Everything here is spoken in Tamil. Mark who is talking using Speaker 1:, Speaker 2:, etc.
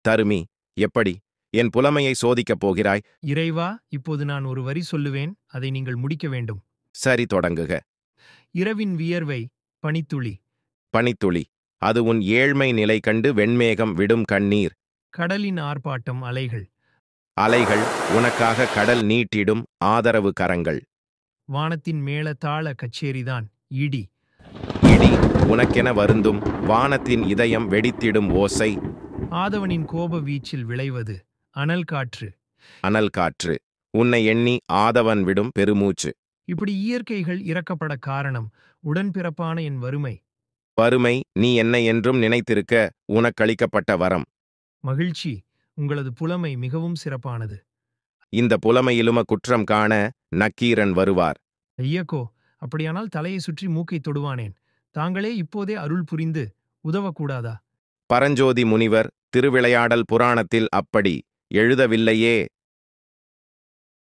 Speaker 1: தருமி, எப்படி என் புலமையை சோதிக்கப் போகிறாய்?
Speaker 2: இறைவா, இப்போது நான் ஒரு வரி சொல்லுவேன், அதை நீங்கள் முடிக்க வேண்டும்.
Speaker 1: சரி, தொடங்குக.
Speaker 2: இரவின் வியர்வை பனித்துளி.
Speaker 1: பனித்துளி, அது உன் ஏழ்மை நிலை கண்டு வெண்மேகம் விடும் கண்ணீர்.
Speaker 2: கடலின் ஆர்ப்பாட்டம் அலைகள்.
Speaker 1: அலைகள், உனக்காக கடல் நீட்டிடும் ஆதரவு கரங்கள்.
Speaker 2: வானத்தின் மேளதாள கச்சேரிதான் இடி.
Speaker 1: இடி, உனக்கென வருந்தும் வானத்தின் இதயம் வெடித்திடும் ஓசை.
Speaker 2: ஆதவனின் கோப வீச்சில் விளைவது அனல் காற்று.
Speaker 1: அனல் காற்று, உன்னை எண்ணி ஆதவன் விடும் பெருமூச்சு.
Speaker 2: இப்படி இயற்கைகள் இறக்கப்பட காரணம் உடன்பிறப்பான என் வறுமை.
Speaker 1: வறுமை, நீ என்னை என்றும் நினைத்திருக்க உனக்களிக்கப்பட்ட வரம்.
Speaker 2: மகிழ்ச்சி, உங்களது புலமை மிகவும் சிறப்பானது.
Speaker 1: இந்த புலமையிலும குற்றம் காண நக்கீரன் வருவார்.
Speaker 2: ஐயக்கோ, அப்படியானால் தலையை சுற்றி மூக்கை தொடுவானேன். தாங்களே இப்போதே அருள் புரிந்து உதவக்கூடாதா?
Speaker 1: பரஞ்சோதி முனிவர் திருவிளையாடல் புராணத்தில் அப்படி எழுதவில்லையே.